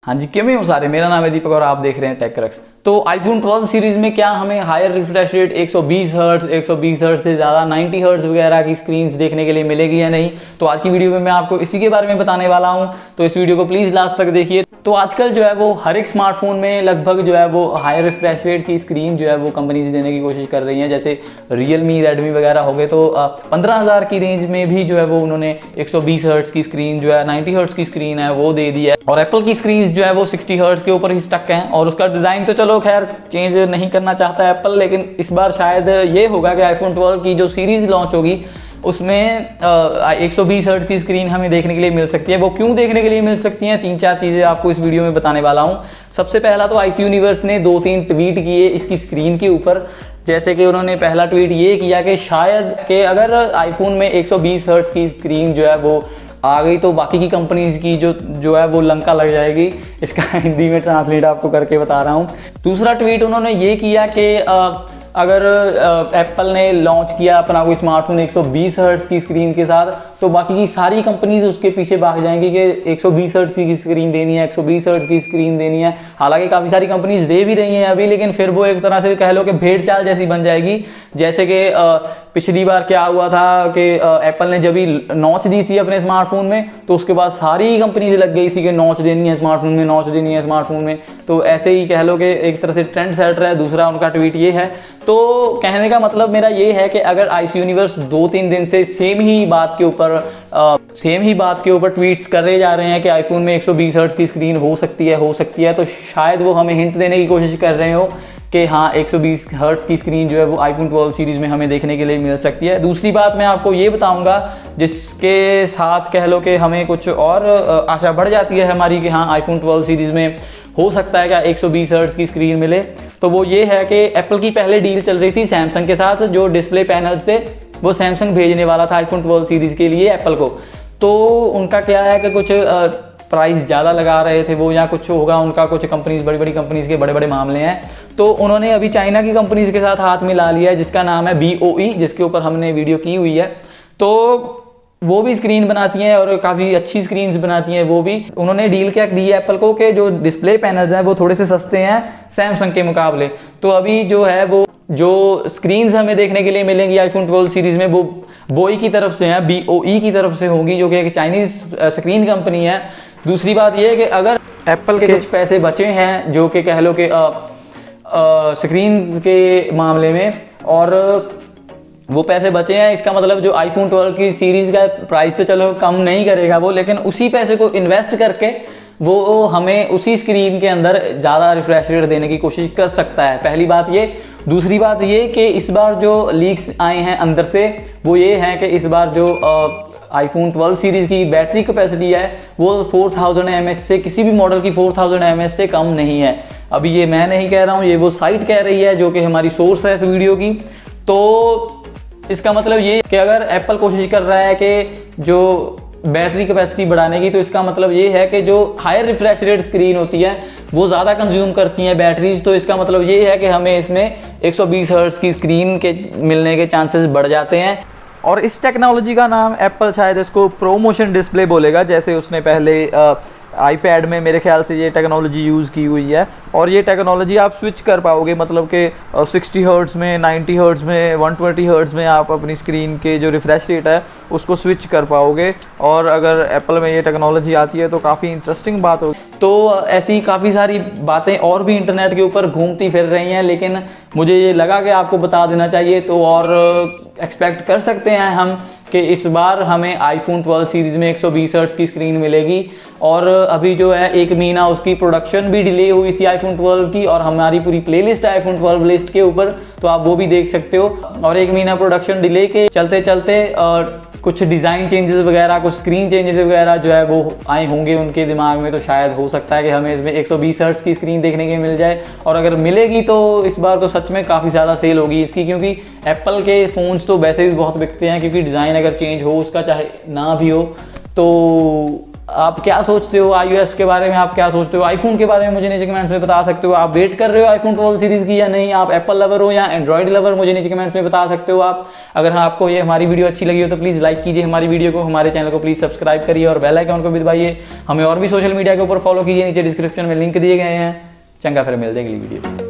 हाँ जी, क्यों हूँ सारे, मेरा नाम है दीपक और आप देख रहे हैं टेक क्रक्स। तो आईफोन 12 सीरीज में क्या हमें हायर रिफ्रेश रेट 120 हर्ट्ज से ज़्यादा 90 हर्ट्ज वगैरह की स्क्रीन्स देखने के लिए मिलेगी या नहीं, तो आज की वीडियो में मैं आपको इसी के बारे में बताने वाला हूँ। तो इस वीडियो को प्लीज़ लास्ट तक देखिए। तो आजकल जो है वो हर एक स्मार्टफोन में लगभग जो है वो हायर रिफ्रेश रेट की स्क्रीन जो है वो कंपनीज देने की कोशिश कर रही हैं। जैसे रियलमी, रेडमी वगैरह हो गए तो 15,000 की रेंज में भी जो है वो उन्होंने 120 हर्ट्ज की स्क्रीन जो है 90 हर्ट्ज की स्क्रीन है वो दे दी है। और एप्पल की स्क्रीन जो है वो 60 हर्ट्ज के ऊपर ही स्टक है और उसका डिज़ाइन तो चलो खैर चेंज नहीं करना चाहता है एप्पल, लेकिन इस बार शायद ये होगा कि आईफोन 12 की जो सीरीज लॉन्च होगी उसमें 120 हर्ट्ज की स्क्रीन हमें देखने के लिए मिल सकती है। वो क्यों देखने के लिए मिल सकती हैं, 3-4 चीज़ें आपको इस वीडियो में बताने वाला हूँ। सबसे पहला तो आईसी यूनिवर्स ने 2-3 ट्वीट किए इसकी स्क्रीन के ऊपर। जैसे कि उन्होंने पहला ट्वीट ये किया कि शायद कि अगर आईफोन में 120 हर्ट्ज की स्क्रीन जो है वो आ गई तो बाकी की कंपनीज की जो है वो लंका लग जाएगी। इसका हिंदी में ट्रांसलेट आपको करके बता रहा हूँ। दूसरा ट्वीट उन्होंने ये किया कि अगर एप्पल ने लॉन्च किया अपना कोई स्मार्टफोन 120 हर्ट्ज की स्क्रीन के साथ तो बाकी की सारी कंपनीज उसके पीछे भाग जाएंगी कि 120 हर्ट्ज की स्क्रीन देनी है, 120 हर्ट्ज की स्क्रीन देनी है। हालांकि काफ़ी सारी कंपनीज दे भी रही हैं अभी, लेकिन फिर वो एक तरह से कह लो कि भेड़ चाल जैसी बन जाएगी। जैसे कि पिछली बार क्या हुआ था कि एप्पल ने जब भी नॉच दी थी अपने स्मार्टफोन में तो उसके बाद सारी कंपनीज लग गई थी कि नॉच देनी है स्मार्टफोन में, नॉच देनी है स्मार्टफोन में। तो ऐसे ही कह लो कि एक तरह से ट्रेंड सेटर है। दूसरा उनका ट्वीट ये है। तो कहने का मतलब मेरा ये है कि अगर आईसी यूनिवर्स 2-3 दिन से सेम ही बात के ऊपर ट्वीट्स कर रहे जा रहे हैं कि आईफोन में 120 हर्ट्ज की स्क्रीन हो सकती है, तो शायद वो हमें हिंट देने की कोशिश कर रहे हो कि हाँ 120 हर्ट्ज की स्क्रीन जो है वो आईफोन 12 सीरीज में हमें देखने के लिए मिल सकती है। दूसरी बात मैं आपको ये बताऊंगा जिसके साथ कह लो कि हमें कुछ और आशा बढ़ जाती है हमारी कि हाँ आईफोन 12 सीरीज में हो सकता है कि 120 हर्ट्ज की स्क्रीन मिले। तो वो ये है कि एप्पल की पहले डील चल रही थी सैमसंग के साथ, जो डिस्प्ले पैनल्स थे वो सैमसंग भेजने वाला था आईफोन 12 सीरीज के लिए एप्पल को। तो उनका क्या है कि कुछ प्राइस ज़्यादा लगा रहे थे वो, या कुछ होगा उनका, कुछ कंपनीज बड़ी कंपनीज के बड़े मामले हैं। तो उन्होंने अभी चाइना की कंपनीज के साथ हाथ मिला लिया है जिसका नाम है BOE, जिसके ऊपर हमने वीडियो की हुई है। तो वो भी स्क्रीन बनाती हैं और काफ़ी अच्छी स्क्रीन्स बनाती हैं वो भी। उन्होंने डील क्या दी है एप्पल को कि जो डिस्प्ले पैनल्स हैं वो थोड़े से सस्ते हैं सैमसंग के मुकाबले। तो अभी जो है वो जो स्क्रीन्स हमें देखने के लिए मिलेंगी आईफोन 12 सीरीज में वो BOE की तरफ से हैं, BOE की तरफ से होंगी, जो कि एक चाइनीज स्क्रीन कंपनी है। दूसरी बात यह है कि अगर एप्पल के कुछ पैसे बचे हैं जो कि कह लो कि स्क्रीन के मामले में, और वो पैसे बचे हैं, इसका मतलब जो आईफोन 12 की सीरीज का प्राइस तो चलो कम नहीं करेगा वो, लेकिन उसी पैसे को इन्वेस्ट करके वो हमें उसी स्क्रीन के अंदर ज़्यादा रिफ्रेश रेट देने की कोशिश कर सकता है। पहली बात ये। दूसरी बात ये कि इस बार जो लीक्स आए हैं अंदर से वो ये हैं कि इस बार जो आईफोन 12 सीरीज़ की बैटरी कैपेसिटी है वो 4000 mAh से, किसी भी मॉडल की 4000 mAh से कम नहीं है। अभी ये मैं नहीं कह रहा हूँ, ये वो साइट कह रही है जो कि हमारी सोर्स है इस वीडियो की। तो इसका मतलब ये कि अगर एप्पल कोशिश कर रहा है कि जो बैटरी कैपेसिटी बढ़ाने की, तो इसका मतलब ये है कि जो हायर रिफ्रेश रेट स्क्रीन होती है वो ज़्यादा कंज्यूम करती हैं बैटरीज। तो इसका मतलब ये है कि हमें इसमें 120 हर्ट्ज की स्क्रीन के मिलने के चांसेस बढ़ जाते हैं। और इस टेक्नोलॉजी का नाम एप्पल शायद इसको प्रोमोशन डिस्प्ले बोलेगा, जैसे उसने पहले आईपैड में मेरे ख्याल से ये टेक्नोलॉजी यूज़ की हुई है। और ये टेक्नोलॉजी आप स्विच कर पाओगे, मतलब कि 60 हर्ट्ज में, 90 हर्ट्ज में, 120 हर्ट्ज में आप अपनी स्क्रीन के जो रिफ्रेश रेट है उसको स्विच कर पाओगे। और अगर एप्पल में ये टेक्नोलॉजी आती है तो काफ़ी इंटरेस्टिंग बात होगी। तो ऐसी काफ़ी सारी बातें और भी इंटरनेट के ऊपर घूमती फिर रही हैं, लेकिन मुझे ये लगा कि आपको बता देना चाहिए। तो और एक्सपेक्ट कर सकते हैं हम कि इस बार हमें आईफोन 12 सीरीज़ में 120 हर्ट्ज की स्क्रीन मिलेगी। और अभी जो है 1 महीना उसकी प्रोडक्शन भी डिले हुई थी आईफोन 12 की, और हमारी पूरी प्लेलिस्ट है आईफोन 12 लिस्ट के ऊपर, तो आप वो भी देख सकते हो। और 1 महीना प्रोडक्शन डिले के चलते चलते कुछ डिज़ाइन चेंजेस वगैरह, कुछ स्क्रीन चेंजेस वगैरह जो है वो आए होंगे उनके दिमाग में। तो शायद हो सकता है कि हमें इसमें 120 हर्ट्ज की स्क्रीन देखने के मिल जाए। और अगर मिलेगी तो इस बार तो सच में काफ़ी ज़्यादा सेल होगी इसकी, क्योंकि एप्पल के फ़ोन्स तो वैसे भी बहुत बिकते हैं, क्योंकि डिज़ाइन अगर चेंज हो उसका चाहे ना भी हो तो आप क्या सोचते हो iOS के बारे में, आप क्या सोचते हो आईफोन के बारे में, मुझे नीचे कमेंट्स में बता सकते हो। आप वेट कर रहे हो आईफोन 12 सीरीज की या नहीं, आप एप्पल लवर हो या एंड्रॉइड लवर, मुझे नीचे कमेंट्स में बता सकते हो आप। अगर हाँ आपको ये हमारी वीडियो अच्छी लगी हो तो प्लीज़ लाइक कीजिए हमारी वीडियो को, हमारे चैनल को प्लीज़ सब्सक्राइब करिए और बेल आइकन को भी दबाइए। हमें और भी सोशल मीडिया के ऊपर फॉलो कीजिए, नीचे डिस्क्रिप्शन में लिंक दिए गए हैं। चंगा फिर मिलते हैं अगली वीडियो।